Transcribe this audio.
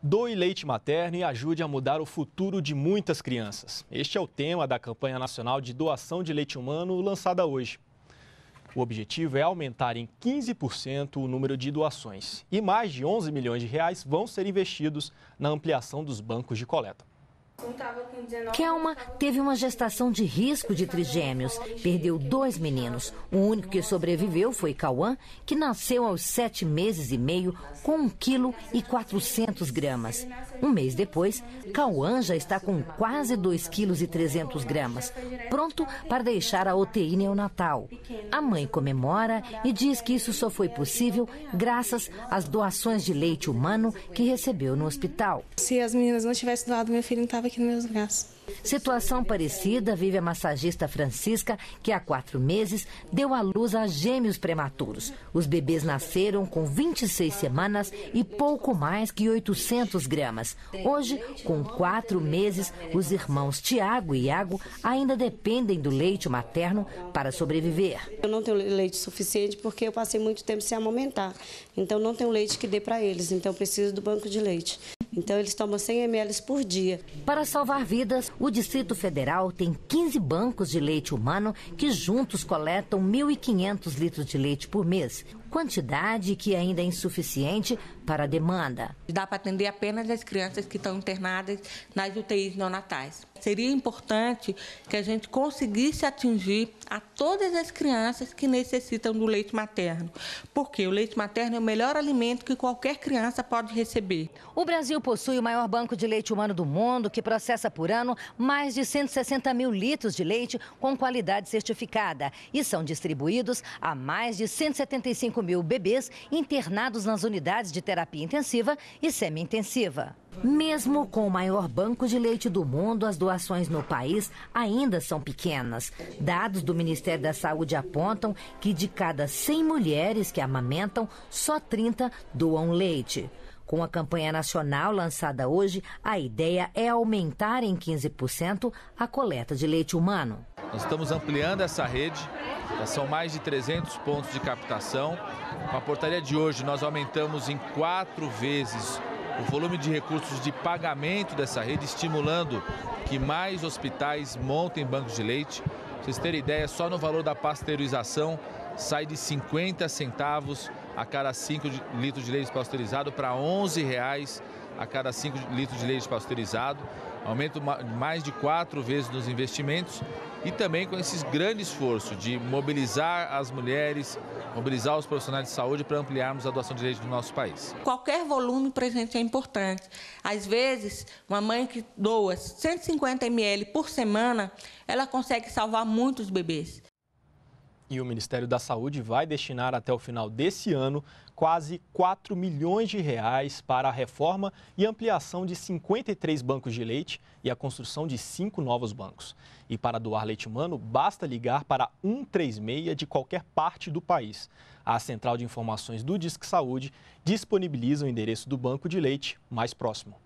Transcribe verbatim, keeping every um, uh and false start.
Doe leite materno e ajude a mudar o futuro de muitas crianças. Este é o tema da campanha nacional de doação de leite humano lançada hoje. O objetivo é aumentar em quinze por cento o número de doações e mais de onze milhões de reais vão ser investidos na ampliação dos bancos de coleta. Kelma teve uma gestação de risco de trigêmeos. Perdeu dois meninos. O único que sobreviveu foi Cauã, que nasceu aos sete meses e meio com um quilo e quatrocentos gramas. Um mês depois, Cauã já está com quase dois quilos e trezentos gramas, pronto para deixar a U T I neonatal. A mãe comemora e diz que isso só foi possível graças às doações de leite humano que recebeu no hospital. Se as meninas não tivessem doado, meu filho não estava aqui nos meus braços. Situação parecida vive a massagista Francisca, que há quatro meses deu à luz a gêmeos prematuros. Os bebês nasceram com vinte e seis semanas e pouco mais que oitocentos gramas. Hoje, com quatro meses, os irmãos Tiago e Iago ainda dependem do leite materno para sobreviver. Eu não tenho leite suficiente porque eu passei muito tempo sem amamentar. Então não tenho leite que dê para eles, então eu preciso do banco de leite. Então eles tomam cem mililitros por dia. Para salvar vidas, o Distrito Federal tem quinze bancos de leite humano que juntos coletam mil e quinhentos litros de leite por mês. Quantidade que ainda é insuficiente para a demanda. Dá para atender apenas as crianças que estão internadas nas U T Is neonatais. Seria importante que a gente conseguisse atingir a todas as crianças que necessitam do leite materno, porque o leite materno é o melhor alimento que qualquer criança pode receber. O Brasil possui o maior banco de leite humano do mundo, que processa por ano mais de cento e sessenta mil litros de leite com qualidade certificada e são distribuídos a mais de cento e setenta e cinco mil bebês internados nas unidades de terapia intensiva e semi-intensiva. Mesmo com o maior banco de leite do mundo, as doações no país ainda são pequenas. Dados do Ministério da Saúde apontam que de cada cem mulheres que amamentam, só trinta doam leite. Com a campanha nacional lançada hoje, a ideia é aumentar em quinze por cento a coleta de leite humano. Nós estamos ampliando essa rede, já são mais de trezentos pontos de captação. Com a portaria de hoje, nós aumentamos em quatro vezes o volume de recursos de pagamento dessa rede, estimulando que mais hospitais montem bancos de leite. Para vocês terem ideia, só no valor da pasteurização sai de cinquenta centavos a cada cinco litros de leite pasteurizado para onze reais a cada cinco litros de leite pasteurizado. Aumento mais de quatro vezes nos investimentos e também com esse grande esforço de mobilizar as mulheres, mobilizar os profissionais de saúde para ampliarmos a doação de leite no nosso país. Qualquer volume para a gente é importante. Às vezes, uma mãe que doa cento e cinquenta mililitros por semana, ela consegue salvar muitos bebês. E o Ministério da Saúde vai destinar até o final desse ano quase quatro milhões de reais para a reforma e ampliação de cinquenta e três bancos de leite e a construção de cinco novos bancos. E para doar leite humano, basta ligar para cento e trinta e seis de qualquer parte do país. A Central de Informações do Disque Saúde disponibiliza o endereço do banco de leite mais próximo.